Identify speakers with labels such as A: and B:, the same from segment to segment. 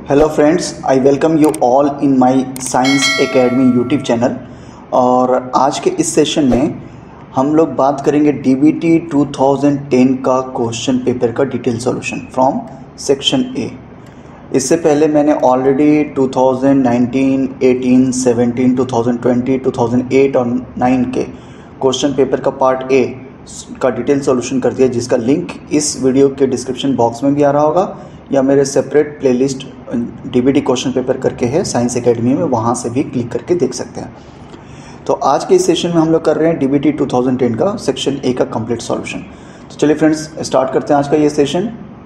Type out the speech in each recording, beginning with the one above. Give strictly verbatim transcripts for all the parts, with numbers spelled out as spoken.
A: Hello friends, I welcome you all in my science academy YouTube channel. और आज के इस सेशन में हम लोग बात करेंगे डीबीटी टू थाउजेंड टेन का क्वेश्चन पेपर का detail solution from section A. इससे पहले मैंने already two thousand nineteen, eighteen, seventeen, two thousand twenty, two thousand eight और नाइन के क्वेश्चन पेपर का पार्ट ए का डिटेल सॉल्यूशन कर दिया, जिसका लिंक इस वीडियो के डिस्क्रिप्शन बॉक्स में भी आ रहा होगा या मेरे separate playlist DBT question paper करके है साइंस एकेडमी में, वहाँ से भी क्लिक करके देख सकते हैं। तो आज के इस सेशन में हम लोग कर रहे हैं डीबीटी टू थाउजेंड टेन का सेक्शन ए का कंप्लीट सॉल्यूशन। तो चलिए फ्रेंड्स, स्टार्ट करते हैं आज का ये सेशन।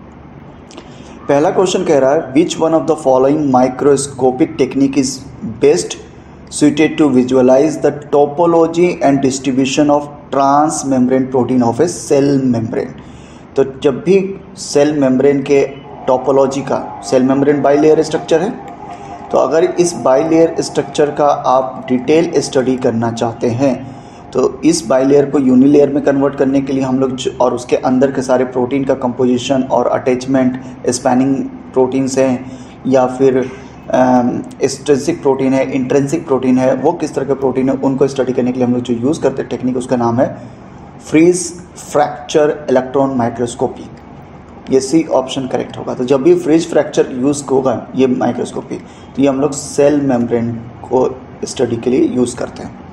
A: पहला क्वेश्चन कह रहा है, which one of the following microscopic technique is best suited to visualize the topology and distribution of transmembrane protein of a cell membrane। तो जब भी सेल मेम्ब्रेन के टोपोलॉजी का, सेल मेम्ब्रेन बाइलेयर स्ट्रक्चर है, तो अगर इस बाइलेयर स्ट्रक्चर का आप डिटेल स्टडी करना चाहते हैं तो इस बाइलेयर को यूनिलेयर में कन्वर्ट करने के लिए हम लोग, और उसके अंदर के सारे प्रोटीन का कंपोजिशन और अटैचमेंट, स्पैनिंग प्रोटीन्स हैं या फिर एक्सट्रिंसिक प्रोटीन है, इंट्रिंसिक प्रोटीन है, वो किस तरह के प्रोटीन है, उनको स्टडी करने के लिए हम लोग जो यूज़ करते हैं टेक्निक, उसका नाम है फ्रीज फ्रैक्चर इलेक्ट्रॉन माइक्रोस्कोपी। ये सी ऑप्शन करेक्ट होगा। तो जब भी फ्रीज फ्रैक्चर यूज़ होगा ये माइक्रोस्कोपी, तो ये हम लोग सेल मेम्ब्रेन को स्टडी के लिए यूज़ करते हैं।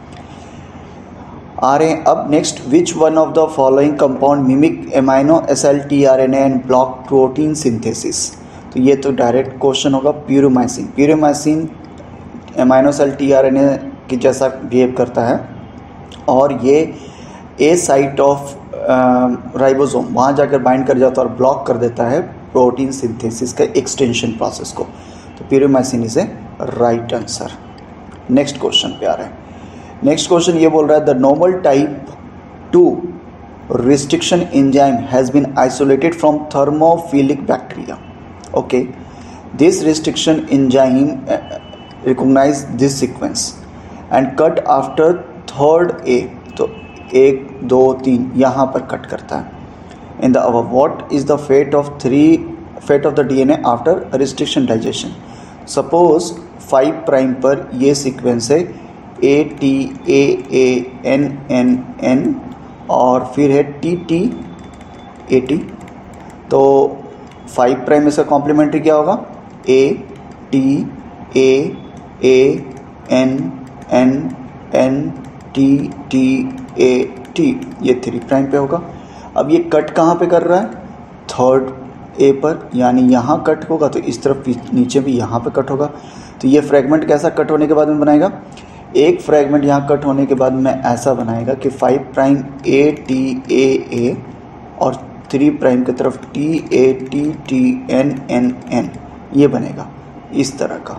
A: आ रहे हैं अब next, which one of the following compound mimic amino acid T R N A and block protein synthesis. तो ये तो डायरेक्ट क्वेश्चन होगा, puromycin. Puromycin amino acid T R N A की जैसा बिहेव करता है और ये ए साइट ऑफ राइबोसोम वहाँ जाकर बाइंड कर जाता है और ब्लॉक कर देता है प्रोटीन सिंथेसिस का एक्सटेंशन प्रोसेस को। तो puromycin is a right answer. Next question पे आ रहे हैं। नेक्स्ट क्वेश्चन ये बोल रहा है, the normal type two restriction enzyme has been isolated from thermophilic bacteria. Okay, this restriction enzyme uh, recognize this sequence and cut after third A। तो एक दो तीन यहाँ पर कट करता है। In the above, what is the fate of three fate of the D N A after restriction digestion? Suppose five prime पर ये सीक्वेंस है A T A A N N N और फिर है T T A T। तो five prime इसका complementary क्या होगा? A T A A N N N T T A T, ये थ्री प्राइम पे होगा। अब ये कट कहाँ पे कर रहा है? थर्ड ए पर, यानी यहाँ कट होगा तो इस तरफ नीचे भी यहाँ पे कट होगा। तो ये फ्रेगमेंट कैसा कट होने के बाद में बनाएगा? एक फ्रेगमेंट यहाँ कट होने के बाद में ऐसा बनाएगा कि five prime A T A A और थ्री प्राइम की तरफ T A T T N N N, ये बनेगा इस तरह का।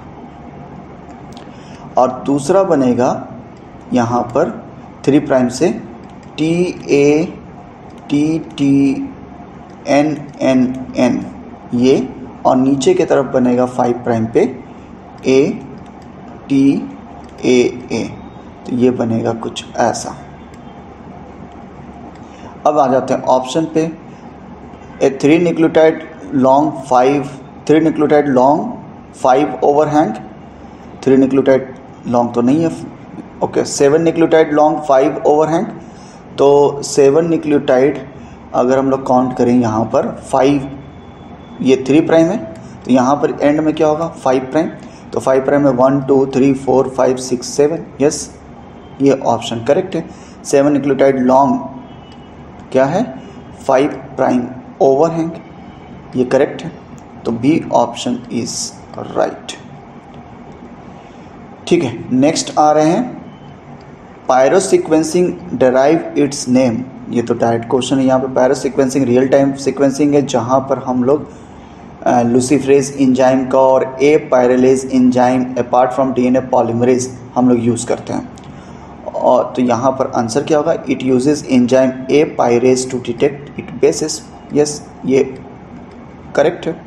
A: और दूसरा बनेगा यहाँ पर थ्री प्राइम से T A T T N N N, ये, और नीचे की तरफ बनेगा फाइव प्राइम पे ए टी ए ए, तो ये बनेगा कुछ ऐसा। अब आ जाते हैं ऑप्शन पे। A three nucleotide long five three nucleotide long five overhang, three nucleotide long तो नहीं है, okay. Seven nucleotide long five overhang, तो सेवन न्यूक्लियोटाइड अगर हम लोग काउंट करें यहाँ पर फाइव, ये थ्री प्राइम है तो यहाँ पर एंड में क्या होगा? Five prime. तो फाइव प्राइम में one two three four five six seven, yes, ये ऑप्शन करेक्ट है। सेवन न्यूक्लियोटाइड लॉन्ग क्या है? फाइव प्राइम ओवरहैंग, ये करेक्ट है। तो बी ऑप्शन इज राइट। ठीक है, नेक्स्ट आ रहे हैं, pyro sequencing derive its name. ये तो डायरेक्ट क्वेश्चन है। यहाँ पे pyro sequencing real time sequencing है, जहाँ पर हम लोग लूसीफरेज एंजाइम का और apyrase enzyme apart from DNA polymerase हम लोग यूज़ करते हैं। और तो यहाँ पर आंसर क्या होगा? It uses enzyme apyrase to detect it basis, yes, ये करेक्ट है।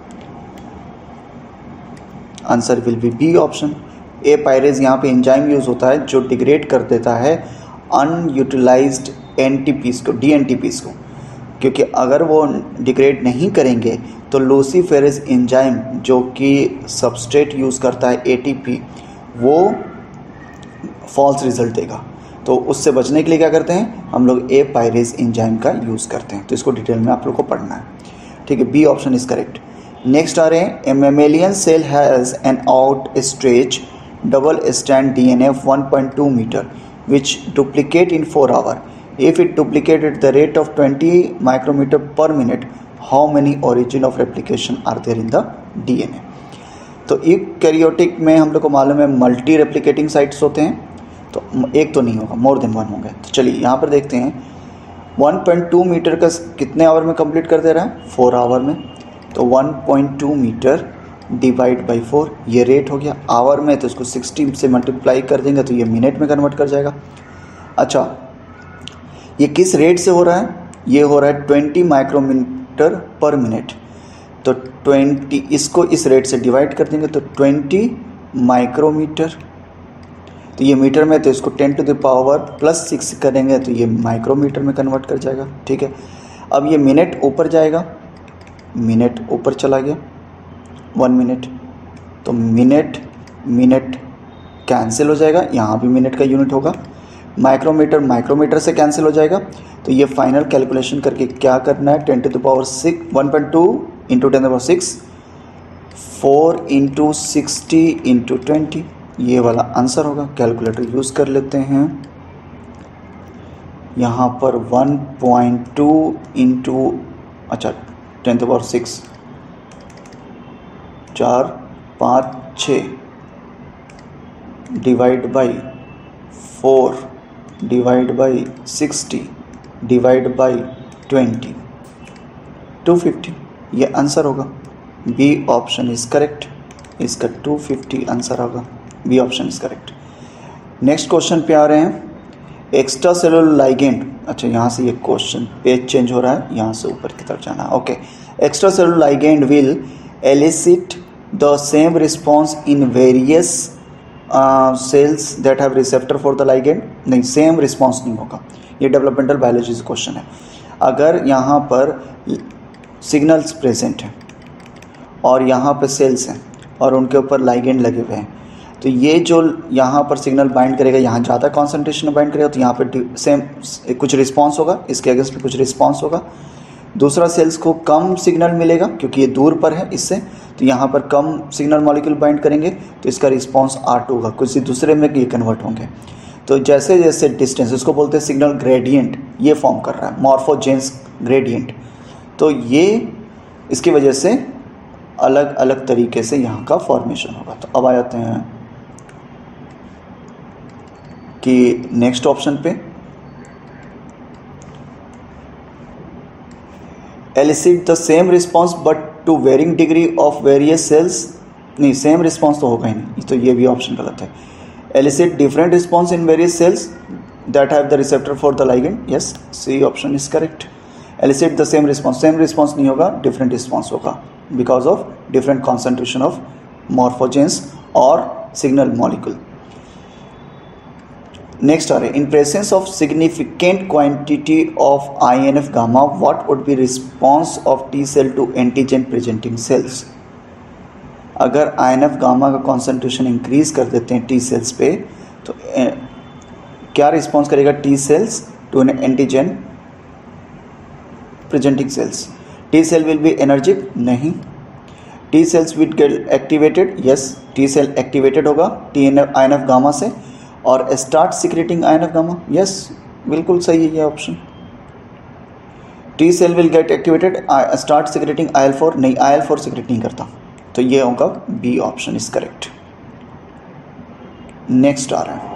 A: Answer will be B option. Apyrase यहाँ पे एंजाइम यूज होता है जो डिग्रेड कर देता है अनयूटिलाइज्ड एनटीपीस को, डीएनटीपीस को। क्योंकि अगर वो डिग्रेड नहीं करेंगे तो लूसीफेरेज एंजाइम जो कि सबस्ट्रेट यूज़ करता है एटीपी, वो फॉल्स रिजल्ट देगा। तो उससे बचने के लिए क्या करते हैं हम लोग, ए पायरेज एंजाइम का यूज़ करते हैं। तो इसको डिटेल में आप लोग को पढ़ना है, ठीक है। B option is correct. Next आ रहे हैं, a mammalian cell has an out stretch double stand DNA of one point two meter which duplicate in four hour. If it duplicate at the rate of twenty micrometer per minute, how many origin of replication are there in the DNA. तो eukaryotic में हम लोग को मालूम है multi replicating sites होते हैं, तो एक तो नहीं होगा, मोर देन वन होंगे। तो चलिए यहाँ पर देखते हैं, वन पॉइंट टू मीटर का कितने आवर में कंप्लीट कर दे रहा है, फोर आवर में। तो one point two meter divide by four, ये रेट हो गया। आवर में तो इसको सिक्सटी से मल्टीप्लाई कर देंगे तो ये मिनट में कन्वर्ट कर जाएगा। अच्छा, ये किस रेट से हो रहा है, ये हो रहा है ट्वेंटी माइक्रोमीटर पर मिनट। तो ट्वेंटी, इसको इस रेट से डिवाइड कर देंगे तो ट्वेंटी माइक्रोमीटर, तो ये मीटर में तो इसको ten to the power plus six करेंगे तो ये माइक्रोमीटर में कन्वर्ट कर जाएगा, ठीक है। अब ये मिनट ऊपर जाएगा, मिनट ऊपर चला गया, वन मिनट, तो मिनट मिनट कैंसिल हो जाएगा, यहाँ भी मिनट का यूनिट होगा। माइक्रोमीटर माइक्रोमीटर से कैंसिल हो जाएगा। तो ये फाइनल कैलकुलेशन करके क्या करना है, ten to the power six, one point two into ten to the power six, four into sixty into twenty, ये वाला आंसर होगा। कैलकुलेटर यूज़ कर लेते हैं, यहाँ पर वन पॉइंट टू इंटू अच्छा टेन टू पावर सिक्स, चार पाँच छः divide by four divide by sixty divide by twenty, two fifty, ये आंसर होगा। बी ऑप्शन इज़ करेक्ट, इसका टू फिफ्टी आंसर होगा। B option is correct. Next question पे आ रहे हैं, एक्स्ट्रा सेलुलर लाइगेंड। अच्छा, यहाँ से ये क्वेश्चन पेज चेंज हो रहा है, यहाँ से ऊपर की तरफ जाना है। Okay, extracellular ligand will elicit the same response in various cells that have receptor for the ligand. नहीं, सेम रिस्पॉन्स नहीं होगा, ये डेवलपमेंटल बायोलॉजी से क्वेश्चन है। अगर यहाँ पर सिग्नल्स प्रेजेंट हैं और यहाँ पर सेल्स हैं और उनके ऊपर लाइगेंड लगे हुए हैं, तो ये जो यहाँ पर सिग्नल बाइंड करेगा, यहाँ ज़्यादा कॉन्सेंट्रेशन में बाइंड करेगा तो यहाँ पर सेम कुछ रिस्पांस होगा, इसके अगेंस्ट पे कुछ रिस्पांस होगा। दूसरा सेल्स को कम सिग्नल मिलेगा क्योंकि ये दूर पर है इससे, तो यहाँ पर कम सिग्नल मॉलिक्यूल बाइंड करेंगे तो इसका रिस्पांस आर टू होगा, किसी दूसरे में ये कन्वर्ट होंगे। तो जैसे जैसे डिस्टेंस, इसको बोलते हैं सिग्नल ग्रेडियंट, ये फॉर्म कर रहा है, मॉर्फोजेंस ग्रेडियंट। तो ये इसकी वजह से अलग अलग तरीके से यहाँ का फॉर्मेशन होगा। तो अब आ जाते हैं कि नेक्स्ट ऑप्शन पे, elicit the same response but to varying degree of various cells. नहीं, सेम रिस्पॉन्स तो होगा ही नहीं, तो ये भी ऑप्शन गलत है। Elicit different response in various cells that have the receptor for the ligand. Yes, C option is correct. Elicit the same response, same response नहीं होगा, डिफरेंट रिस्पॉन्स होगा because of different concentration of morphogens और signal molecule. Next आ रहे, in presence of significant quantity of I N F gamma what would be response of T cell to antigen presenting cells. अगर I N F gamma का concentration increase कर देते हैं T cells पे तो ए, क्या रिस्पॉन्स करेगा T cells to an antigen presenting cells. T cell will be anergic, नहीं। T cells will get activated, yes, T cell activated होगा T N F I N F gamma से और start secreting I N F gamma. Yes, बिल्कुल सही है ये option. T cell will get activated, start secreting I L four, नहीं, I L four secrete नहीं करता, तो ये होगा B option is correct. Next आ रहा है,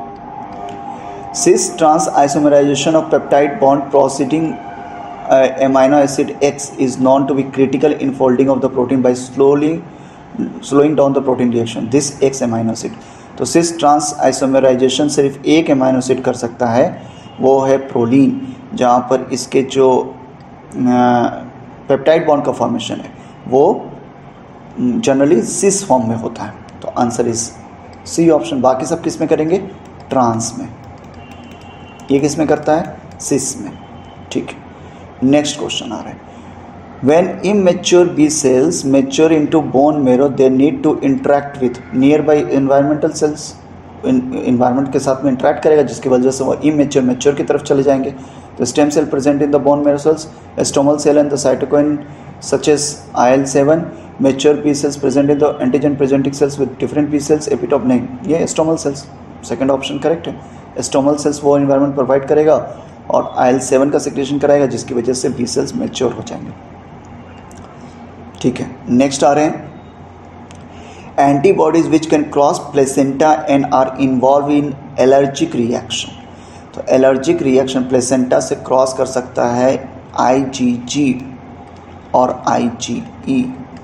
A: cis trans isomerization of peptide bond proceeding amino acid X is known to be critical in folding of the protein by slowly slowing down the protein reaction. This X amino acid, तो सिस trans isomerisation सिर्फ एक amino acid कर सकता है, वो है proline, जहाँ पर इसके जो पेप्टाइड बॉन्ड का फॉर्मेशन है वो जनरली सिस फॉर्म में होता है। तो आंसर इज सी ऑप्शन। बाकी सब किस में करेंगे, ट्रांस में, ये किस में करता है, सिस में, ठीक है। नेक्स्ट क्वेश्चन आ रहा है, when immature B cells mature into bone marrow they need to interact with nearby environmental cells, environment के साथ में इंटरेक्ट करेगा जिसकी वजह से वो इमेच्योर मेच्योर की तरफ चले जाएंगे। तो stem cell present in the bone marrow cells, stromal cell and the cytokine such as I L seven, mature B cells present in the antigen presenting cells with different B cells, epitope नहीं, ये stromal cells, second option correct है। Stromal cells वो environment provide करेगा और I L seven का secretion कराएगा जिसकी वजह से बी सेल्स मेच्योर हो जाएंगे। ठीक है, नेक्स्ट आ रहे हैं antibodies which can cross placenta and are involve in allergic reaction. तो एलर्जिक रिएक्शन प्लेसेंटा से क्रॉस कर सकता है आईजीजी और आईजीई,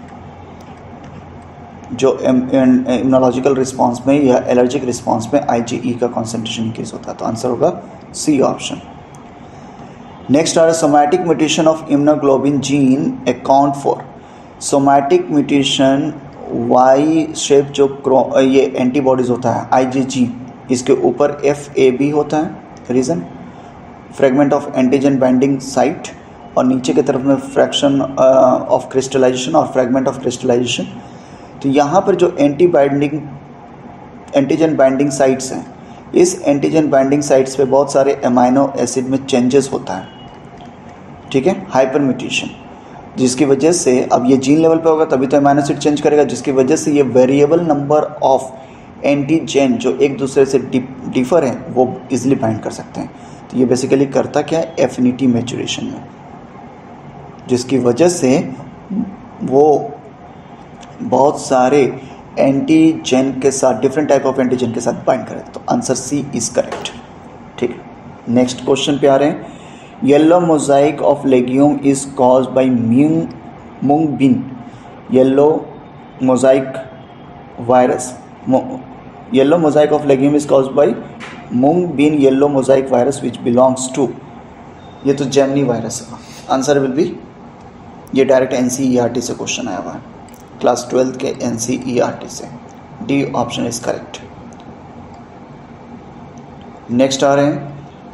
A: जो इम्यूनोलॉजिकल रिस्पांस में या एलर्जिक रिस्पांस में आईजीई का कॉन्सेंट्रेशन इंक्रीज होता है। तो आंसर होगा सी ऑप्शन। नेक्स्ट आ रहा है somatic mutation of immunoglobulin gene account for, somatic mutation Y shape जो क्रो ये एंटीबॉडीज होता है आईजीजी, इसके ऊपर एफ ए बी होता है, region fragment of antigen binding site, और नीचे की तरफ में फ्रैक्शन ऑफ क्रिस्टलाइजेशन और फ्रेगमेंट ऑफ क्रिस्टलाइजेशन। तो यहाँ पर जो anti binding antigen binding sites हैं, इस एंटीजन बाइंडिंग साइट्स पे बहुत सारे अमाइनो एसिड में चेंजेस होता है। ठीक है, हाइपर म्यूटेशन, जिसकी वजह से अब ये जीन लेवल पे होगा तभी तो अमाइनो एसिड चेंज करेगा, जिसकी वजह से ये वेरिएबल नंबर ऑफ एंटीजन जो एक दूसरे से डिफर हैं वो इजीली बाइंड कर सकते हैं। तो ये बेसिकली करता क्या है, एफिनिटी मैचुरेशन में, जिसकी वजह से वो बहुत सारे एंटीजन के साथ डिफरेंट टाइप ऑफ एंटीजन के साथ बाइंड करे। तो आंसर सी इज करेक्ट। ठीक है, नेक्स्ट क्वेश्चन पे आ रहे हैं, yellow mosaic of legume is caused by mung mung bean yellow mosaic virus, yellow mosaic of legume is caused by mung bean yellow mosaic virus which belongs to, ये तो gemini virus है। Answer will be, ये direct NCERT से question आया हुआ है, class twelfth के NCERT से, D option is correct. Next आ रहे हैं,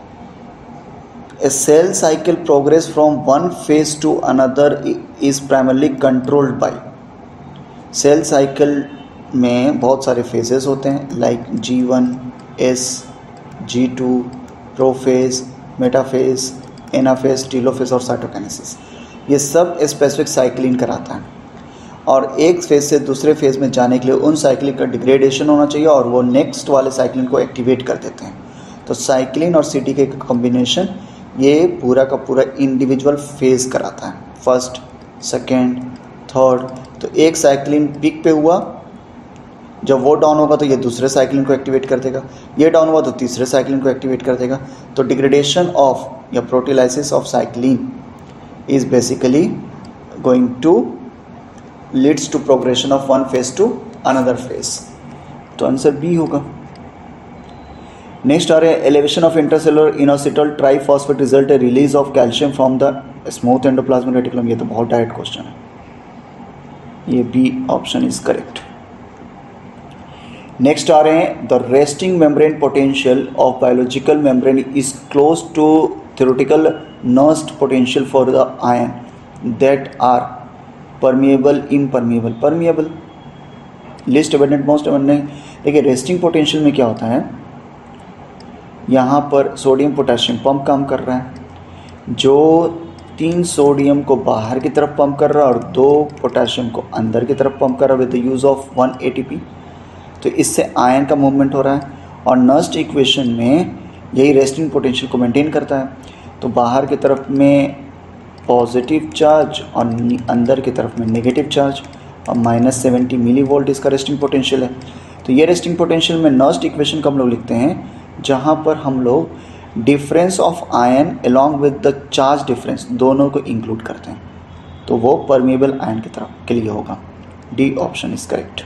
A: A cell cycle progress from one phase to another is primarily controlled by, cell cycle में बहुत सारे फेजेस होते हैं like G one, S, G two, prophase, metaphase, anaphase, telophase और cytokinesis. ये सब स्पेसिफिक साइक्लिन कराता है और एक फेज से दूसरे फेज में जाने के लिए उन साइक्लिन का डिग्रेडेशन होना चाहिए और वो नेक्स्ट वाले साइक्लिन को एक्टिवेट कर देते हैं। तो साइक्लिन और सी टी के कॉम्बिनेशन ये पूरा का पूरा इंडिविजुअल फेज कराता है, फर्स्ट, सेकेंड, थर्ड। तो एक साइक्लिन पीक पे हुआ, जब वो डाउन होगा तो ये दूसरे साइक्लिन को एक्टिवेट कर देगा, ये डाउन हुआ तो तीसरे साइक्लिन को एक्टिवेट कर देगा। तो डिग्रेडेशन ऑफ या proteolysis of cyclin is basically going to leads to progression of one phase to another phase. तो आंसर बी होगा। नेक्स्ट आ रहे हैं, elevation of intercellular inositol triphosphate result है release of calcium from the smooth endoplasmic reticulum. ये तो बहुत direct question है, ये B option is correct. Next आ रहे हैं, the resting membrane potential of biological membrane is close to theoretical Nernst potential for the ion that are permeable, impermeable, permeable, least abundant, most abundant. देखिए resting potential में क्या होता है, यहाँ पर सोडियम पोटेशियम पंप काम कर रहा है, जो तीन सोडियम को बाहर की तरफ पंप कर रहा है और दो पोटेशियम को अंदर की तरफ पंप कर रहा है with the use of one A T P. तो इससे आयन का मूवमेंट हो रहा है और नर्स्ट इक्वेशन में यही रेस्टिंग पोटेंशियल को मेंटेन करता है। तो बाहर की तरफ में पॉजिटिव चार्ज और अंदर की तरफ में नेगेटिव चार्ज और माइनस सेवेंटी मिली वोल्ट इसका रेस्टिंग पोटेंशियल है। तो ये रेस्टिंग पोटेंशियल में नर्स्ट इक्वेशन को हम लोग लिखते हैं जहाँ पर हम लोग difference of ion along with the charge difference दोनों को इंक्लूड करते हैं। तो वो परमिएबल आयन की तरफ के लिए होगा, D option is correct.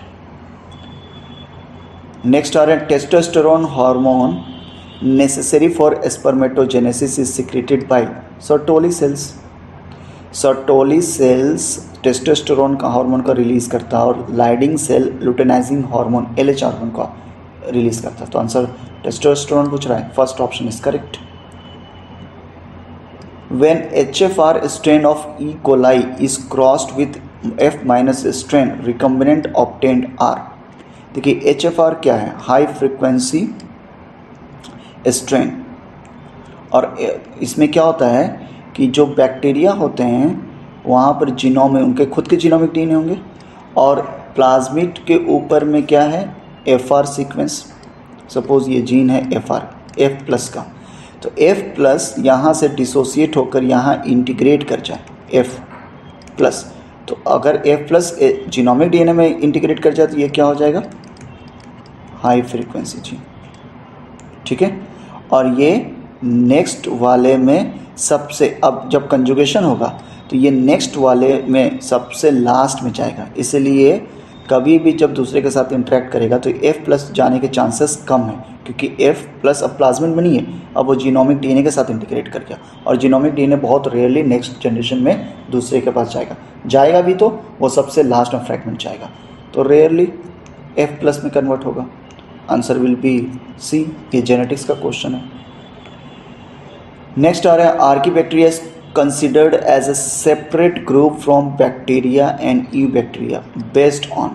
A: Next आ रहे हैं, testosterone hormone necessary for spermatogenesis is secreted by Sertoli cells. Sertoli cells testosterone का हार्मोन का रिलीज करता है और Leydig cell luteinizing hormone L H hormone का रिलीज करता है। तो आंसर टेस्टोस्टेरोन पूछ रहा है, first option is correct. When H F R strain of E. coli is crossed with F minus strain, recombinant obtained are. देखिए H F R क्या है, हाई फ्रिक्वेंसी स्ट्रेन, और इसमें क्या होता है कि जो बैक्टीरिया होते हैं वहाँ पर जीनोम में उनके खुद के जीनोमिक डीएनए होंगे, और प्लाज्मिड के ऊपर में क्या है, एफ आर सीक्वेंस। सपोज ये जीन है एफ आर, एफ प्लस का, तो एफ प्लस यहाँ से डिसोसिएट होकर यहाँ इंटीग्रेट कर जाए एफ प्लस, तो अगर एफ प्लस जीनोमिक डीएनए में इंटीग्रेट कर जाए तो ये क्या हो जाएगा, हाई फ्रीक्वेंसी जीन। ठीक है, और ये नेक्स्ट वाले में सबसे, अब जब कंजुगेशन होगा तो ये नेक्स्ट वाले में सबसे लास्ट में जाएगा, इसलिए कभी भी जब दूसरे के साथ इंटरेक्ट करेगा तो F प्लस जाने के चांसेस कम हैं, क्योंकि F प्लस अब प्लाज्मिड में नहीं है, अब वो जीनोमिक डीएनए के साथ इंटीग्रेट कर गया, और जीनोमिक डीएनए बहुत रेयरली नेक्स्ट जनरेशन में दूसरे के पास जाएगा, जाएगा भी तो वो सबसे लास्ट में फ्रैगमेंट जाएगा, तो रेयरली F प्लस में कन्वर्ट होगा। आंसर विल बी सी, ये जेनेटिक्स का क्वेश्चन है। नेक्स्ट आ रहा है, archaebacteria is considered as a separate group from bacteria and eubacteria based on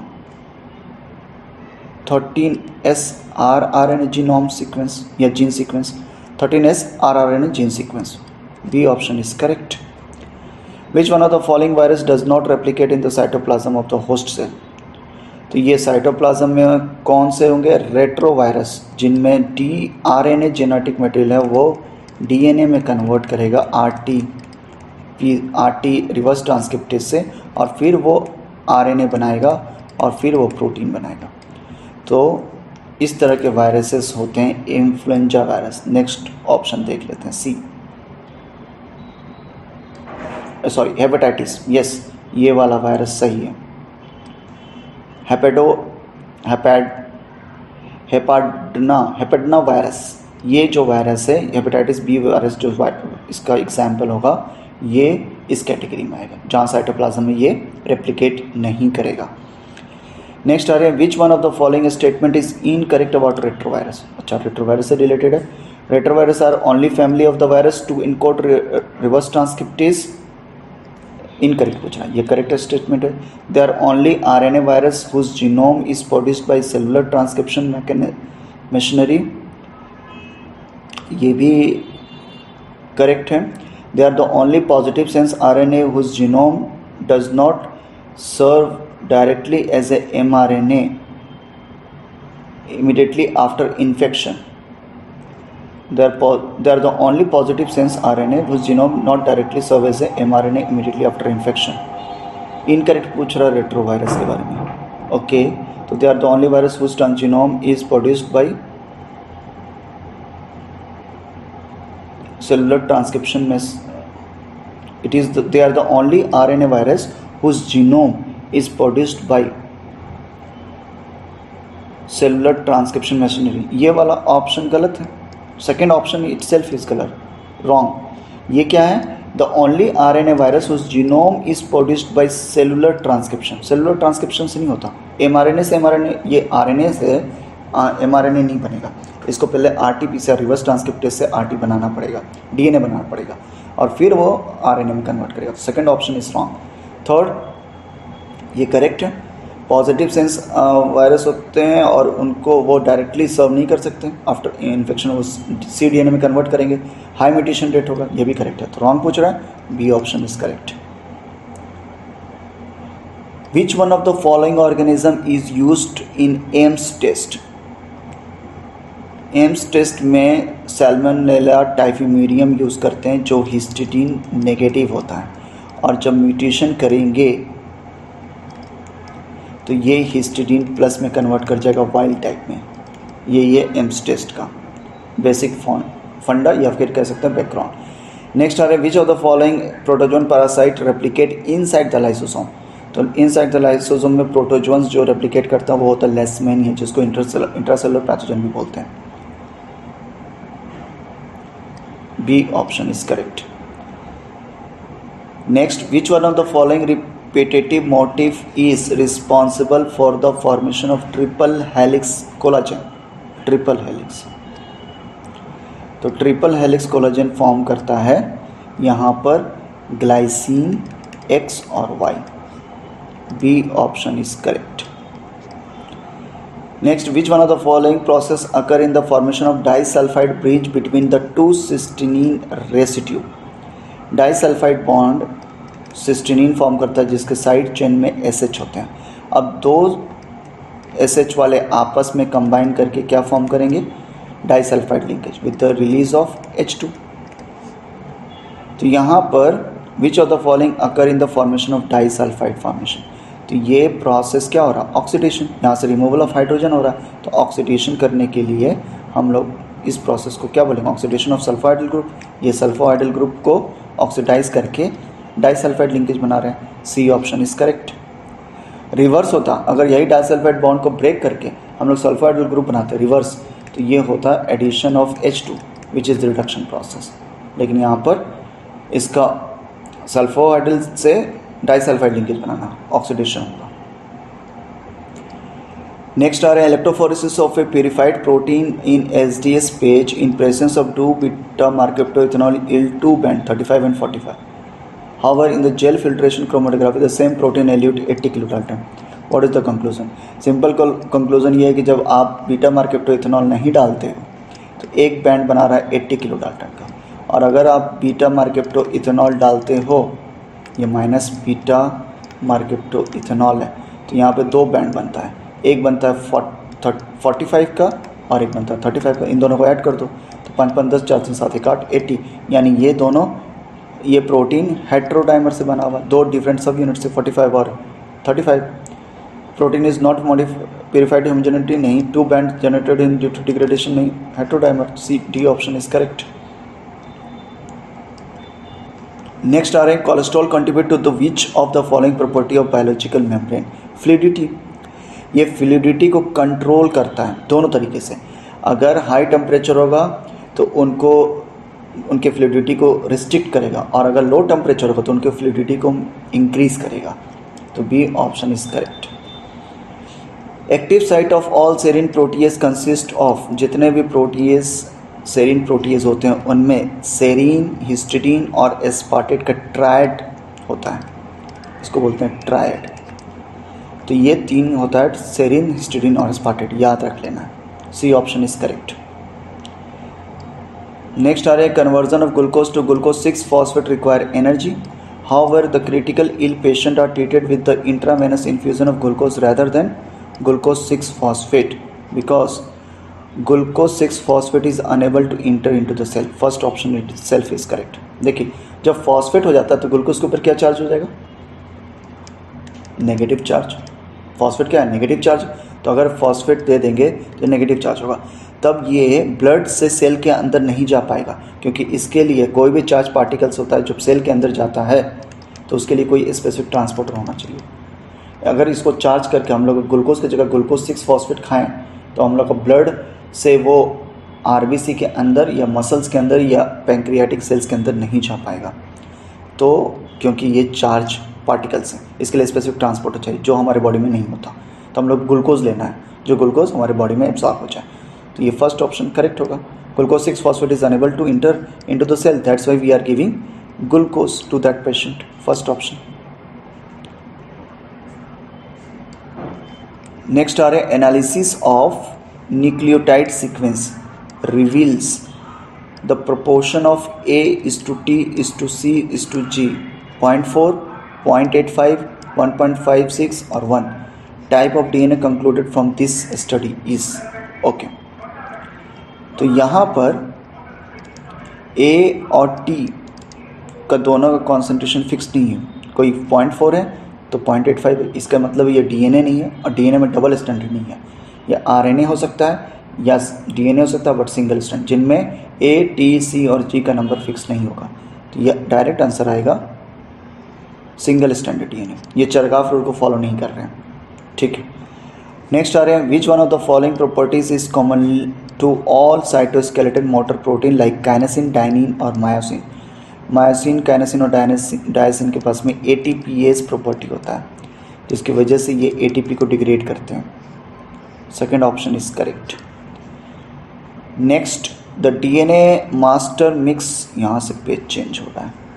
A: thirteen S r R N A genome sequence या gene sequence, thirteen S r R N A gene sequence. B option is correct. Which one of the following virus does not replicate in the cytoplasm of the host cell? तो ये cytoplasm में कौन से होंगे, retrovirus, जिनमें D R N A genetic material है वो DNA में कन्वर्ट करेगा आरटी आरटी रिवर्स ट्रांसक्रिप्टेज से, और फिर वो आरएनए बनाएगा और फिर वो प्रोटीन बनाएगा। तो इस तरह के वायरसेस होते हैं इन्फ्लुएंजा वायरस। नेक्स्ट ऑप्शन देख लेते हैं, सी, सॉरी हेपेटाइटिस, यस ये वाला वायरस सही है। हेपेडो हेपेड हेपाडना हेपेडना वायरस, ये जो वायरस है हेपेटाइटिस बी वायरस, जो इसका एग्जाम्पल होगा ये इस कैटेगरी में आएगा, जहाँ साइटोप्लाज्म में ये रेप्लिकेट नहीं करेगा। नेक्स्ट आ रहे हैं, which one of the following statement is incorrect about retrovirus. अच्छा, रेट्रोवायरस से रिलेटेड है। Retrovirus are only family of the virus to encode reverse transcriptase, incorrect पूछा, ये करेक्ट स्टेटमेंट है। They are only R N A virus whose genome is produced by cellular transcription machinery, ये भी correct है। They are the only positive sense R N A whose genome does not serve directly as a mRNA immediately after infection. They are, po they are the only positive sense R N A whose genome not directly serve as a mRNA immediately after infection. Incorrect पूछ रहा retrovirus के बारे में। Okay, तो they are the only virus whose genome is produced by cellular transcription mesh. It is the, they are the only R N A virus whose genome is produced by cellular transcription machinery. ये वाला option गलत है, second option itself is गलत, wrong। ये क्या है, the only R N A virus whose genome is produced by cellular transcription। cellular transcription से नहीं होता, mRNA से mRNA, ये R N A से mRNA नहीं बनेगा, इसको पहले R T P C R reverse transcriptase से आर टी बनाना पड़ेगा, डीएनए बनाना पड़ेगा, और फिर वो आरएनए में कन्वर्ट करेगा। Second option is wrong. Third ये करेक्ट है, पॉजिटिव सेंस वायरस होते हैं और उनको वो डायरेक्टली सर्व नहीं कर सकते, आफ्टर इन्फेक्शन वो सी डी एन ए में कन्वर्ट करेंगे, हाई म्यूटेशन रेट होगा, ये भी करेक्ट है। तो रॉन्ग पूछ रहा है, B option is correct. Which one of the following organism is used in Ames test. Ames test में सैल्मोनेला टाइफिम्यूरियम यूज़ करते हैं जो हिस्टिडीन नेगेटिव होता है, और जब म्यूटेशन करेंगे तो ये हिस्टिडीन प्लस में कन्वर्ट कर जाएगा वाइल्ड टाइप में। ये ये एम्स टेस्ट का बेसिक फंडा या फिर कह सकते हैं बैकग्राउंड। नेक्स्ट आ रहा है, which of the following protozoan parasite replicate inside the lysosome. तो इनसाइड द लाइसोसोम में प्रोटोजोन्स जो रेप्लिकेट करता है वो होता है लेसमैनिया, जिसको इंट्रासेलुलर पैथोजन भी बोलते हैं। B option is correct. Next, which one of the following repetitive motif is responsible for the formation of triple helix collagen. Triple helix, तो ट्रिपल हेलिक्स कोलाजन फॉर्म करता है यहाँ पर ग्लाइसिन एक्स और Y. B option is correct. Next, which one of the following process occur in the formation of disulfide bridge between the two cysteine residue? Disulfide bond cysteine form करता है जिसके side chain में S H होते हैं। अब दो S H वाले आपस में कंबाइन करके क्या फॉर्म करेंगे? Disulphide linkage with the release of H two. तो यहाँ पर which of the following occur in the formation of disulphide formation? तो ये प्रोसेस क्या हो रहा है? ऑक्सीडेशन। यहाँ से रिमूवल ऑफ हाइड्रोजन हो रहा है, तो ऑक्सीडेशन करने के लिए हम लोग इस प्रोसेस को क्या बोलेंगे? Oxidation of sulphohydryl group. ये सल्फोहाइड्रल ग्रुप को ऑक्सीडाइज करके डाइसल्फाइड लिंकेज बना रहे हैं। C option is correct. Reverse होता, अगर यही डाइसल्फाइड बॉन्ड को ब्रेक करके हम लोग सल्फोहाइड्रल ग्रुप बनाते हैं रिवर्स, तो ये होता है addition of H two which is the reduction process. लेकिन यहाँ पर इसका सल्फोहाइड्रल से डाइसल्फाइड लिंकेज बनाना, ऑक्सीडेशन होगा। नेक्स्ट आ रहे हैं electrophoresis of a purified protein in S D S PAGE in presence of two beta mercaptoethanol yield two band thirty five and forty five. However in the gel filtration chromatography the same protein elute eighty kilodalton. What is the conclusion? Simple conclusion ये है कि जब आप beta मार्केप्टोइथेनॉल नहीं डालते हो तो एक बैंड बना रहा है एट्टी किलोडाल्टन का, और अगर आप बीटा मार्केप्टोइथेनॉल डालते हो, ये माइनस बीटा मार्केप्टो इथेनॉल है, तो यहाँ पे दो बैंड बनता है। एक बनता है फोर्टी फाइव का और एक बनता है थर्टी फाइव का। इन दोनों को ऐड कर दो तो पाँच पाँच दस चार तीन सात एक आठ एट्टी, यानी ये दोनों ये प्रोटीन हेट्रोडाइमर से बना हुआ, दो डिफरेंट सब यूनिट से फोर्टी फाइव और thirty five. Protein is not modified purified homogeneity नहीं, two band generated in due to degradation नहीं, heterodimer. C D option is correct. Next आ रहे हैं cholesterol contribute to the which of the following property of biological membrane? Fluidity. ये fluidity को control करता है दोनों तरीके से। अगर हाई टेम्परेचर होगा तो उनको उनके फ्लूइडिटी को रिस्ट्रिक्ट करेगा, और अगर लो टेम्परेचर होगा तो उनके फ्लूइडिटी को इंक्रीज करेगा। तो B option is correct. Active site of all serine protease consist of, जितने भी प्रोटीएज सेरिन प्रोटीएज होते हैं उनमें सेरीन, हिस्टिडीन और एस्पार्टेट का ट्रायड होता है, इसको बोलते हैं ट्रायड। तो ये तीन होता है, सेरीन, हिस्टिडीन और एस्पार्टेट, याद रख लेना है। C option is correct. Next आ रहे हैं conversion of glucose to glucose six phosphate require energy. However the critical ill patient are treated with the intravenous infusion of glucose rather than glucose six phosphate because glucose six phosphate is unable to enter into the cell. First option itself is correct. देखिए जब phosphate हो जाता है तो glucose के ऊपर क्या charge हो जाएगा? Negative charge. फॉस्फेट क्या है? Negative charge. तो अगर फॉस्फेट दे देंगे तो नेगेटिव चार्ज होगा, तब ये ब्लड से सेल के अंदर नहीं जा पाएगा, क्योंकि इसके लिए कोई भी चार्ज पार्टिकल्स होता है जब सेल के अंदर जाता है तो उसके लिए कोई स्पेसिफिक ट्रांसपोर्टर होना चाहिए। अगर इसको चार्ज करके हम लोग ग्लूकोज की जगह ग्लूकोज सिक्स फॉस्फेट खाएं तो हम लोग का ब्लड से वो आरबीसी के अंदर या मसल्स के अंदर या पैंक्रियाटिक सेल्स के अंदर नहीं जा पाएगा, तो क्योंकि ये चार्ज पार्टिकल्स हैं, इसके लिए स्पेसिफिक ट्रांसपोर्टर चाहिए जो हमारे बॉडी में नहीं होता। तो हम लोग ग्लूकोज लेना है जो ग्लूकोज हमारे बॉडी में एब्सॉर्ब हो जाए, तो ये फर्स्ट ऑप्शन करेक्ट होगा। Glucose six phosphate is unable to enter into the cell, that's why we are giving glucose to that patient, first option. Next आ रहे analysis of nucleotide sequence reveals the proportion of A is to T is to C is to G, point four, point eight five, one point five six और one. Type of DNA concluded from this study is okay. तो यहाँ पर ए और T का दोनों का concentration fix नहीं है, कोई पॉइंट फोर है तो पॉइंट एट फाइव, इसका मतलब ये डीएनए नहीं है, और डीएनए में डबल स्टैंडर्ड नहीं है। या आरएनए हो सकता है या डीएनए हो सकता है बट सिंगल स्टैंड, जिनमें ए, टी, सी और जी का नंबर फिक्स नहीं होगा। तो ये डायरेक्ट आंसर आएगा सिंगल स्टैंडर्ड डीएनए। ये चरगाफ रूल को फॉलो नहीं कर रहे हैं, ठीक है। नेक्स्ट आ रहे हैं which one of the following properties is common to all cytoskeleton motor protein like kinesin, dynein और मायोसिन। मायोसिन, काइनेसिन और डायसिन के पास में एटीपीएस प्रॉपर्टी होता है, जिसकी वजह से ये एटीपी को डिग्रेड करते हैं। Second option is correct. Next the DNA master mix, यहाँ से पेज चेंज हो रहा है,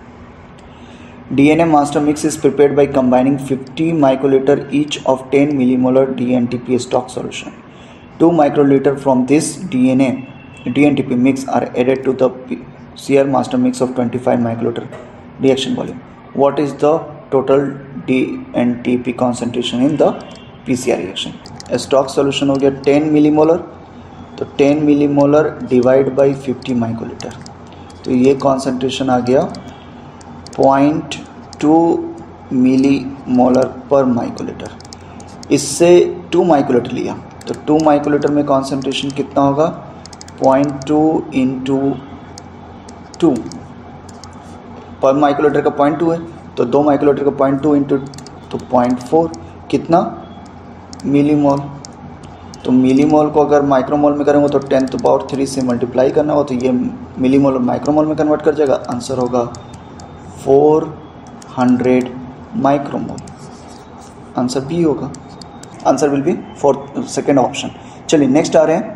A: D N A master mix is prepared by combining fifty microliter each of ten millimolar D N T P stock solution. two microliter from this D N A D N T P mix are added to the C R master mix of twenty-five microliter reaction volume. What is the total D N T P concentration in the P C R reaction? Stock solution हो गया ten millimolar, तो ten millimolar divide by fifty microliter, तो ये concentration आ गया point two millimolar per microlitre. इससे two microlitre लिया तो टू माइक्रोलीटर में कॉन्सेंट्रेशन कितना होगा? Point two into two, per microlitre का पॉइंट टू है तो दो माइक्रोलीटर का पॉइंट टू इंटू तो पॉइंट फोर, कितना? मिलीमोल. तो मिलीमोल को अगर माइक्रोमोल में करेंगे तो टेन टू पावर थ्री से मल्टीप्लाई करना हो तो ये मिलीमोल और माइक्रोमोल में कन्वर्ट कर जाएगा. आंसर होगा four hundred micromole. Answer B होगा. Answer will be fourth second option. चलिए नेक्स्ट आ रहे हैं.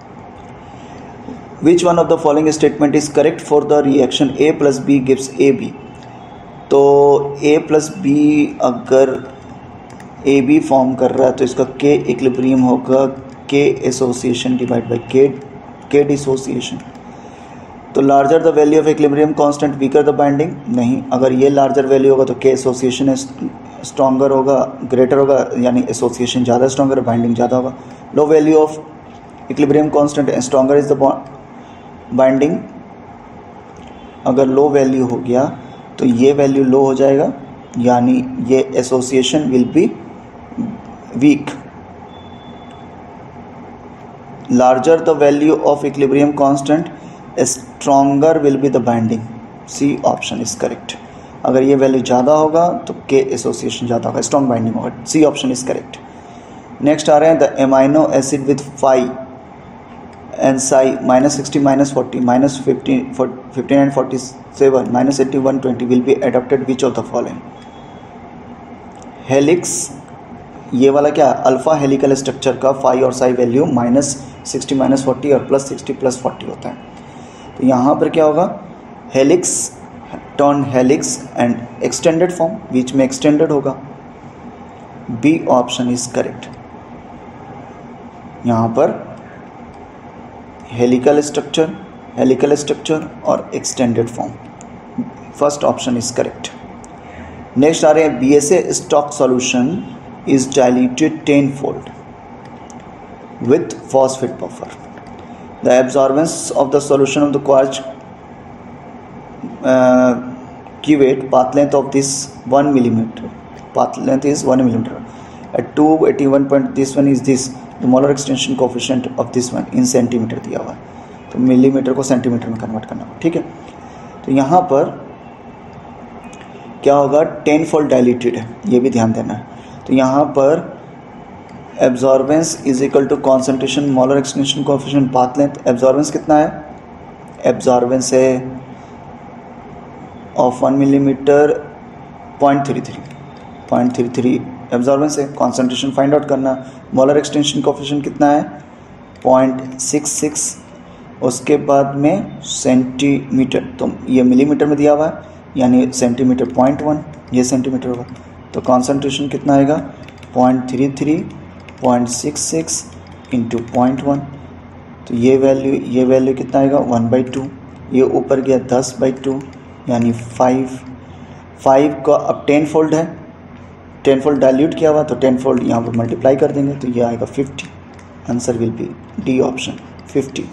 A: Which one of the following statement is correct for the reaction A plus B gives A B. तो A plus B अगर A B form कर रहा है तो इसका के इक्विलिब्रियम होगा के एसोसिएशन डिवाइड बाई के के डिसोसिएशन. तो larger the value of equilibrium constant weaker the binding. नहीं, अगर ये लार्जर वैल्यू होगा तो के एसोसिएशन स्ट्रॉन्गर होगा, ग्रेटर होगा, यानी एसोसिएशन ज़्यादा स्ट्रॉन्गर है, बाइंडिंग ज़्यादा होगा. Low value of equilibrium constant stronger is the binding. अगर लो वैल्यू हो गया तो ये वैल्यू लो हो जाएगा, यानी ये association will be weak. Larger the value of equilibrium constant stronger will be the binding. C option is correct. अगर ये वैल्यू ज़्यादा होगा तो के एसोसिएशन ज़्यादा होगा, स्ट्रॉन्ग बाइंडिंग होगा. C option is correct. Next आ रहे हैं the amino acid with phi and psi minus sixty minus forty minus fifty fifty nine forty seven minus eighty one twenty will be adopted which of the following. Helix, ये वाला क्या? Alpha helical structure का phi और psi value minus sixty minus forty और plus sixty plus forty होता है. तो यहाँ पर क्या होगा? Helix turn helix and extended form, बीच में एक्सटेंडेड होगा. B option is correct. यहाँ पर हेलिकल स्ट्रक्चर हेलिकल स्ट्रक्चर और extended form. First option is correct. Next आ रहे हैं B S A stock solution is diluted tenfold with phosphate buffer. The absorbance of the solution of the quartz uh, cuvette path length of this one millimeter. Path length is one millimeter. At two eighty-one point, this one is this. The molar extension coefficient of this one in centimeter दिया हुआ है, तो millimetre को centimetre में convert करना होगा. ठीक है, तो यहाँ पर क्या होगा? टेन फोल्ड डाइल्यूटेड है, ये भी ध्यान देना है. तो यहाँ पर absorbance is equal to concentration molar extension coefficient path length. Absorbance कितना है? एब्जॉर्बेंस है of one millimetre point three three point three three absorbance है. कॉन्सेंट्रेशन फाइंड आउट करना. मोलर एक्सटेंशन कोएफिशिएंट कितना है? Point six six. उसके बाद में सेंटीमीटर, तो ये मिलीमीटर में दिया हुआ है, यानी सेंटीमीटर पॉइंट वन, ये सेंटीमीटर होगा. तो कॉन्सेंट्रेशन कितना आएगा? Point three three point six six into point one. तो ये वैल्यू ये वैल्यू कितना आएगा? One by two. ये ऊपर गया दस बाई टू, यानी फाइव. फाइव का अब टेन फोल्ड है, टेन फोल्ड डाइल्यूट किया हुआ, तो टेन फोल्ड यहाँ पर मल्टीप्लाई कर देंगे तो ये आएगा fifty. Answer will be D option, fifty.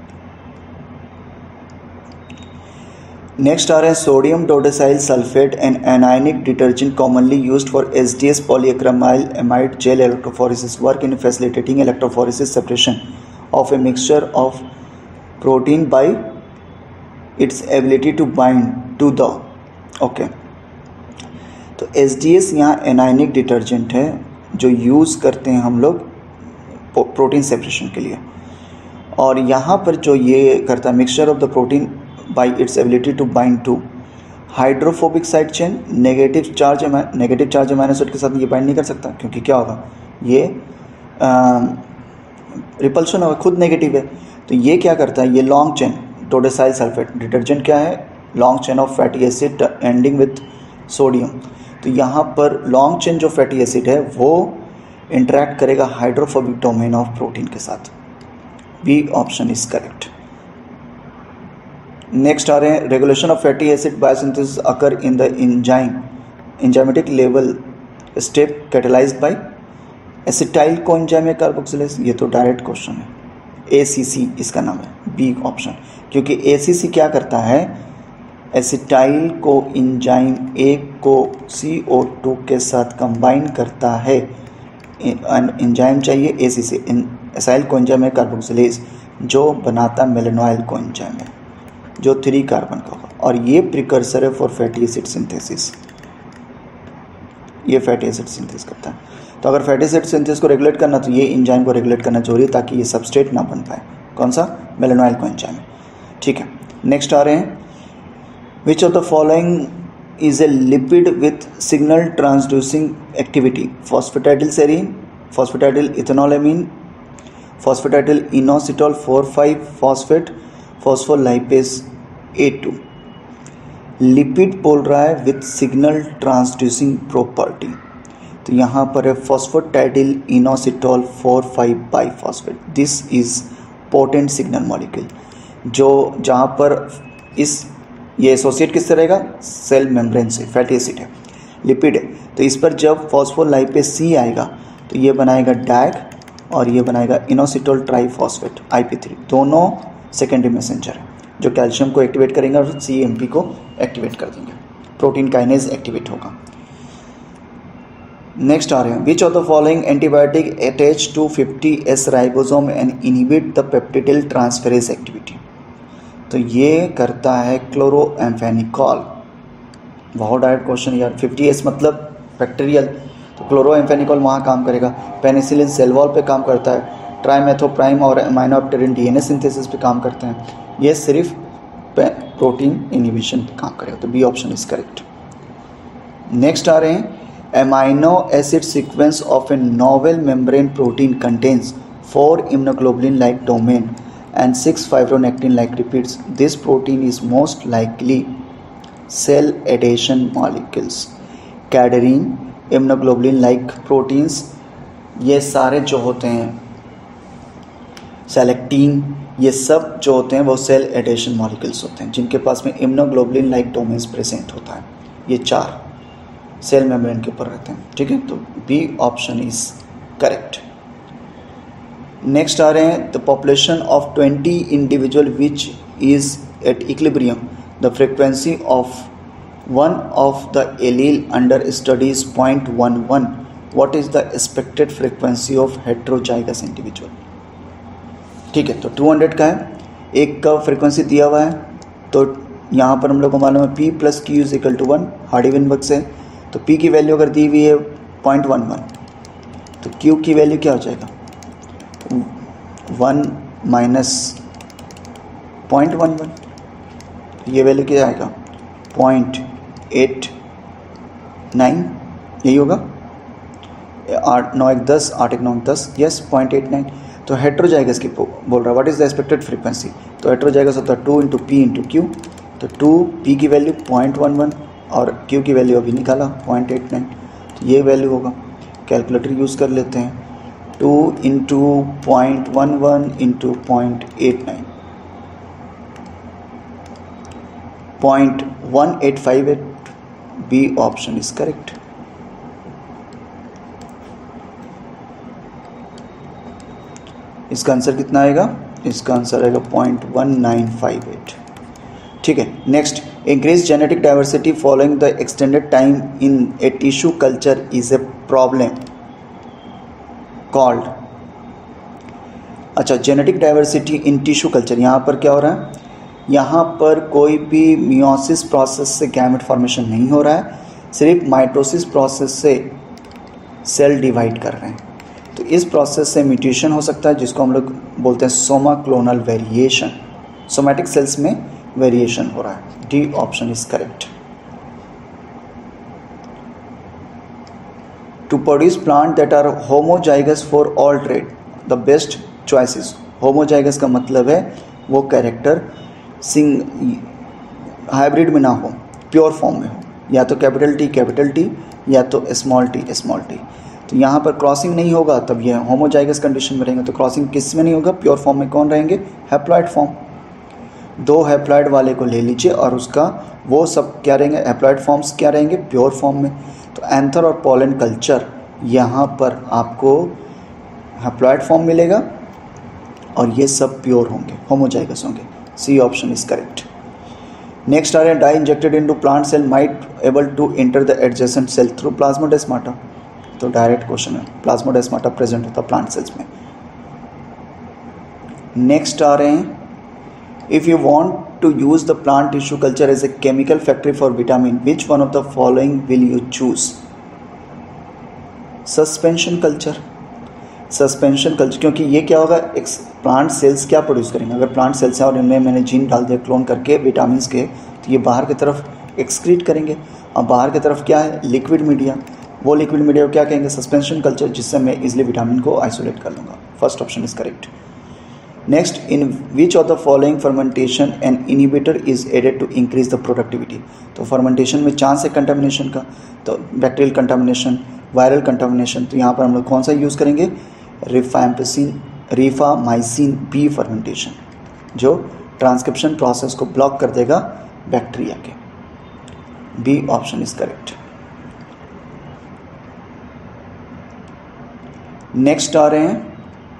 A: Next आ रहे हैं sodium dodecyl sulphate and anionic detergent commonly used for S D S polyacrylamide gel electrophoresis work in facilitating electrophoresis separation of a mixture of protein by its ability to bind to the. Okay, तो S D S यहाँ anionic detergent है जो use करते हैं हम लोग protein separation के लिए. और यहाँ पर जो ये करता है mixture of the protein by its ability to bind to hydrophobic side chain. Negative charge negative charge amino acid के साथ ये बाइंड नहीं कर सकता, क्योंकि क्या होगा? ये रिपल्शन होगा, खुद नेगेटिव है. तो ये क्या करता है? ये long chain dodecyl sulphate detergent क्या है? Long chain of fatty acid ending with sodium. तो यहाँ पर लॉन्ग चेन जो फैटी एसिड है वो इंटरेक्ट करेगा हाइड्रोफोबिक डोमेन ऑफ प्रोटीन के साथ। B option is correct. Next आ रहे हैं, regulation of fatty acid biosynthesis occur in the enzyme enzymatic level step catalysed by acetyl coenzyme या कार्बोक्सिलेज। ये तो डायरेक्ट क्वेश्चन है, ए सी सी इसका नाम है, बी ऑप्शन। क्योंकि ए सी सी क्या करता है, एसिटाइल को एंजाइम एक को सी ओ टू के साथ कंबाइन करता है। एंजाइम चाहिए A C C, acyl coenzyme है कार्बोक्सिलेज, जो बनाता मेलेनॉइल कोएंजाइम है जो थ्री कार्बन का होगा, और ये प्रिकर्सर है फॉर फैटी एसिड सिंथेसिस। ये फैटी एसिड सिंथेसिस करता है। तो अगर फैटी एसिड सिंथेसिस को रेगुलेट करना तो ये एंजाइम को रेगुलेट करना जरूरी है ताकि ये सबस्ट्रेट ना बन पाए। कौन सा, मेलेनॉइल कोएंजाइम। ठीक है, नेक्स्ट आ रहे हैं, which of the following is a lipid with signal transducing activity, phosphatidyl serine, phosphatidyl ethanolamine, phosphatidyl inositol four five phosphate, phospholipase A two. Lipid बोल रहा है विथ सिग्नल ट्रांसड्यूसिंग प्रॉपर्टी, तो यहाँ पर है phosphatidyl inositol four five biphosphate. This is potent signal molecule, जो जहाँ पर इस ये एसोसिएट किससे रहेगा, सेल मेम्ब्रेन से। फैटी एसिड है, लिपिड है, तो इस पर जब फॉस्फोलाइपेज सी आएगा तो ये बनाएगा डैग और ये बनाएगा inositol triphosphate I P three. दोनों सेकेंडरी मैसेंजर है जो कैल्शियम को एक्टिवेट करेंगे और सी एम पी को एक्टिवेट कर देंगे, प्रोटीन काइनेज एक्टिवेट होगा। नेक्स्ट आ रहे हैं, which of the following antibiotic attach to fifty S ribosome and inhibit the peptidyl transferase activity. तो ये करता है क्लोरोएम्फेनिकॉल। बहुत डायरेक्ट क्वेश्चन यार, फिफ्टी एस मतलब बैक्टीरियल, तो क्लोरोएम्फेनिकॉल वहाँ काम करेगा। पेनिसिलिन सेल वॉल पे काम करता है, ट्राइमेथोप्राइम और अमाइनोप्टेरिन डीएनए सिंथेसिस पे काम करते हैं। ये सिर्फ प्रोटीन इनहिबिशन पे काम करेगा, तो B option is correct. Next आ रहे हैं, amino acid sequence of a novel membrane protein contains four immunoglobulin like domain and six fibronectin like repeats. This protein is most likely cell adhesion molecules. Cadherin, immunoglobulin like proteins, ये सारे जो होते हैं, selectin, ये सब जो होते हैं वो सेल एडेशन मॉलिक्यूल्स होते हैं जिनके पास में इम्यूनोग्लोबुलिन लाइक डोमेन्स प्रेजेंट होता है। ये चार सेल मेम्ब्रेन के ऊपर रहते हैं। ठीक है, तो B option is correct. Next आ रहे हैं, the population of twenty individual which is at equilibrium, the frequency of one of the allele under studies point one one, what is the expected frequency of heterozygous individual. ठीक है, तो two hundred का है, एक का frequency दिया हुआ है, तो यहाँ पर हम लोग को मालूम है P plus Q is equal to one, Hardy Weinberg से। तो P की वैल्यू अगर दी हुई है पॉइंट वन वन, तो Q की वैल्यू क्या हो जाएगा, one minus point one one, ये वैल्यू क्या आएगा, पॉइंट एट नाइन, यही होगा। आठ नौ एक दस, आठ एक नौ दस, यस पॉइंट एट नाइन। तो हेट्रोजाइगस की बोल रहा है, what is the expected frequency, तो हेट्रोजाइगस होता है two into p into q, तो टू पी की वैल्यू पॉइंट वन वन और Q की वैल्यू अभी निकाला पॉइंट एट नाइन, तो ये वैल्यू होगा। कैलकुलेटर यूज़ कर लेते हैं, two into point one one into point eight nine, point one eight five eight. B option is correct. इसका आंसर कितना आएगा, इसका आंसर आएगा point one nine five eight. ठीक है, next, increased genetic diversity following the extended time in a tissue culture is a problem called। अच्छा, genetic diversity in tissue culture, यहाँ पर क्या हो रहा है, यहाँ पर कोई भी मियोसिस प्रोसेस से गैमेट फॉर्मेशन नहीं हो रहा है, सिर्फ माइटोसिस प्रोसेस से सेल डिवाइड कर रहे हैं। तो इस प्रोसेस से म्यूटेशन हो सकता है जिसको हम लोग बोलते हैं somaclonal variation, somatic cells में वेरिएशन हो रहा है। D option is correct. To produce plant that are homozygous for all trade, the best choices. Homozygous का मतलब है वो कैरेक्टर सिंग हाइब्रिड में ना हो, प्योर फॉर्म में हो। या तो कैपिटल टी कैपिटल टी या तो स्मॉल टी स्मॉल टी। तो यहाँ पर क्रॉसिंग नहीं होगा तब ये होमोजाइगस कंडीशन में रहेंगे। तो क्रॉसिंग किस में नहीं होगा? प्योर फॉर्म में कौन रहेंगे? Haploid form. दो हैप्लॉइड वाले को ले लीजिए और उसका वो सब क्या रहेंगे? हैप्लॉइड फॉर्म्स क्या रहेंगे? प्योर फॉर्म में। तो एंथर और पॉलन कल्चर यहाँ पर आपको हैप्लॉइड फॉर्म मिलेगा और ये सब प्योर होंगे, होमोजाइगस होंगे। C option is correct. Next आ रहे हैं dye injected into plant cell might able to enter the adjacent cell through plasmodesmata. तो डायरेक्ट क्वेश्चन है, प्लाज्मोडेस्माटा प्रेजेंट होता है प्लांट सेल्स में। नेक्स्ट आ रहे हैं if you want to use the plant tissue culture as a chemical factory for vitamin which one of the following will you choose? Suspension culture. Suspension culture क्योंकि ये क्या होगा? एक प्लांट सेल्स क्या प्रोड्यूस करेंगे? अगर प्लांट सेल्स हैं और इनमें मैंने जीन डाल दिया क्लोन करके विटामिन के, तो ये बाहर की तरफ एक्सक्रीट करेंगे और बाहर की तरफ क्या है? Liquid media. वो लिक्विड मीडिया को क्या कहेंगे? सस्पेंशन कल्चर, जिससे मैं इजिली विटामिन को आइसोलेट कर लूँगा। First option is correct. Next, in which of the following fermentation and inhibitor is added to increase the productivity? तो फर्मेंटेशन में चांस है कंटामिनेशन का, तो बैक्टीरियल कंटामिनेशन, वायरल कंटामिनेशन। तो यहाँ पर हम लोग कौन सा यूज़ करेंगे? रिफाम्पिसिन रिफामाइसिन बी फर्मेंटेशन, जो ट्रांसक्रिप्शन प्रोसेस को ब्लॉक कर देगा बैक्टीरिया के। B option is correct. Next आ रहे हैं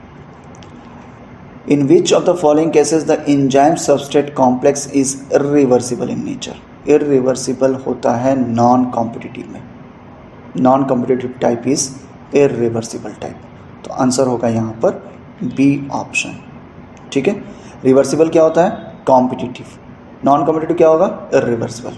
A: in which of the following cases the enzyme substrate complex is irreversible in nature? Irreversible होता है नॉन कॉम्पिटिटिव में। Non competitive type is irreversible type. तो आंसर होगा यहाँ पर बी ऑप्शन। ठीक है, रिवर्सिबल क्या होता है? कॉम्पिटिटिव। नॉन कॉम्पिटिटिव क्या होगा? Irreversible.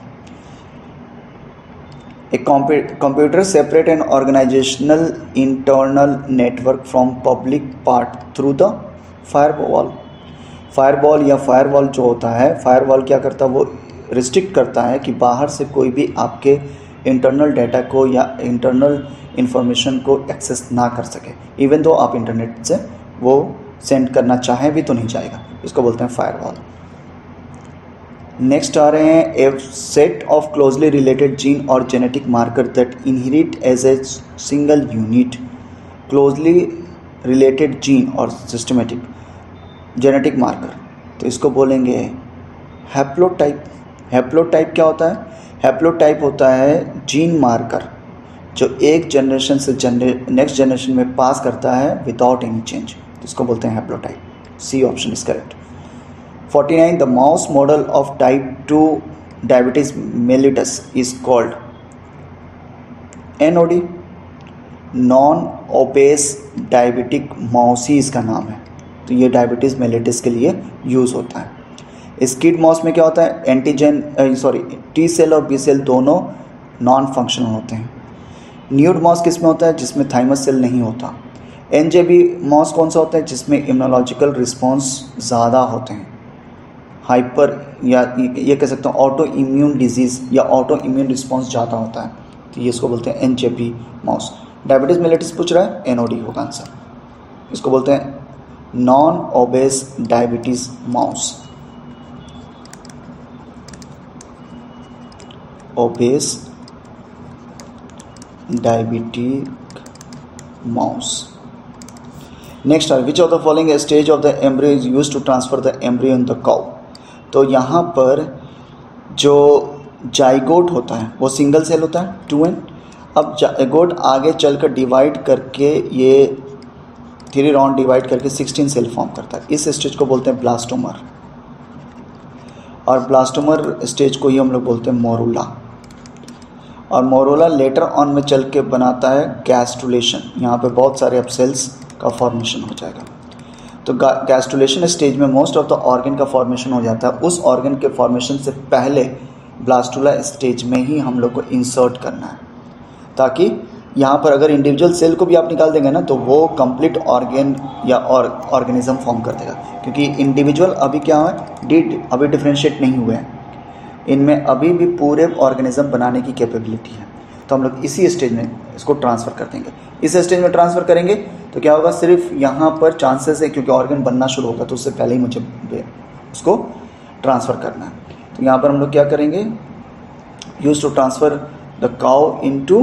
A: A computer separate an organizational internal network from public part through the firewall. Firewall या फायरवॉल जो होता है, फायरवॉल क्या करता है? वो रिस्ट्रिक्ट करता है कि बाहर से कोई भी आपके इंटरनल डाटा को या इंटरनल इंफॉर्मेशन को एक्सेस ना कर सके। इवन दो आप इंटरनेट से वो सेंड करना चाहें भी तो नहीं जाएगा। इसको बोलते हैं फायरवॉल। नेक्स्ट आ रहे हैं a set of closely related gene or genetic marker that inherit as a single unit. Closely related gene or systematic genetic marker, तो इसको बोलेंगे हैप्लोटाइप। हैप्लोटाइप क्या होता है? हैप्लोटाइप होता है जीन मार्कर जो एक जनरेशन से जनरे नेक्स्ट जनरेशन में पास करता है विदाउट एनी चेंज, तो इसको बोलते हैं haplotype. C option is correct. forty-nine The mouse model of type two diabetes mellitus is called N O D, non obese diabetic mouse ही इसका नाम है। तो ये डायबिटीज़ मेलिटस के लिए यूज़ होता है। स्किड माउस में क्या होता है? एंटीजन सॉरी टी सेल और बी सेल दोनों नॉन फंक्शनल होते हैं। न्यूड माउस किस में होता है? जिसमें थाइमस सेल नहीं होता। एन जे बी माउस कौन सा होता है? जिसमें इम्यूनोलॉजिकल रिस्पॉन्स ज़्यादा होते हैं। हाइपर या ये कह सकते हैं ऑटो इम्यून डिजीज़ या ऑटो इम्यून रिस्पॉन्स ज़्यादा होता है, तो ये इसको बोलते हैं N J B mouse. Diabetes mellitus पूछ रहा है, एन ओ डी होगा आंसर। इसको बोलते हैं non obese diabetes mouse. Obese diabetic mouse. Next are which of the following stage of the embryo is use to transfer the embryo in the cow? तो यहाँ पर जो जाइगोट होता है वो सिंगल सेल होता है, टू एन। अब जाइगोट आगे चलकर डिवाइड करके ये थ्री राउंड डिवाइड करके सिक्सटीन सेल फॉर्म करता है। इस स्टेज को बोलते हैं ब्लास्टोमर, और ब्लास्टोमर स्टेज को ही हम लोग बोलते हैं मोरूला। और मोरूला लेटर ऑन में चल के बनाता है गैस्ट्रुलेशन। यहाँ पे बहुत सारे अब सेल्स का फॉर्मेशन हो जाएगा। तो गैस्ट्रुलेशन स्टेज में मोस्ट ऑफ द ऑर्गन का फॉर्मेशन हो जाता है। उस ऑर्गन के फॉर्मेशन से पहले ब्लास्टुला स्टेज में ही हम लोग को इंसर्ट करना है, ताकि यहाँ पर अगर इंडिविजुअल सेल को भी आप निकाल देंगे ना तो वो कंप्लीट ऑर्गन या और ऑर्गेनिज्म फॉर्म कर देगा, क्योंकि इंडिविजुअल अभी क्या है डी अभी डिफ्रेंशिएट नहीं हुए हैं, इनमें अभी भी पूरे ऑर्गेनिज्म बनाने की कैपेबिलिटी है। तो हम लोग इसी स्टेज में इसको ट्रांसफ़र कर देंगे। इस स्टेज में ट्रांसफ़र करेंगे तो क्या होगा, सिर्फ यहाँ पर चांसेस है क्योंकि ऑर्गन बनना शुरू होगा तो उससे पहले ही मुझे उसको ट्रांसफ़र करना है। तो यहाँ पर हम लोग क्या करेंगे, use to transfer the cow into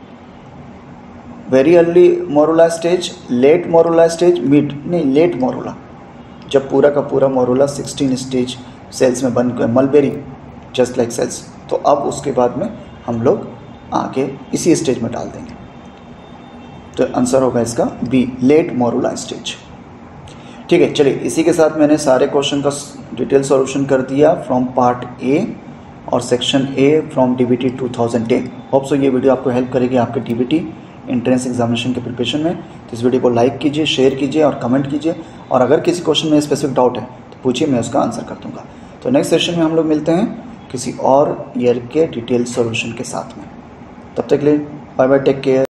A: very early morula stage, late morula stage, mid नहीं लेट मोरुला, जब पूरा का पूरा मोरुला सिक्सटीन स्टेज सेल्स में बन गए, मलबेरी जस्ट लाइक सेल्स, तो अब उसके बाद में हम लोग आगे इसी स्टेज में डाल देंगे। तो आंसर होगा इसका बी, लेट मोरुला स्टेज। ठीक है, चलिए इसी के साथ मैंने सारे क्वेश्चन का डिटेल सॉल्यूशन कर दिया फ्रॉम पार्ट ए और section A from DBT two thousand ten. Hope so ये वीडियो आपको हेल्प करेगी आपके डीबीटी एंट्रेंस एग्जामिनेशन के प्रिपरेशन में। तो इस वीडियो को लाइक कीजिए, शेयर कीजिए और कमेंट कीजिए, और अगर किसी क्वेश्चन में स्पेसिफिक डाउट है तो पूछिए, मैं उसका आंसर कर दूंगा। तो नेक्स्ट सेशन में हम लोग मिलते हैं किसी और ईयर के डिटेल सॉल्यूशन के साथ में। तब तक के लिए बाय बाय, टेक केयर।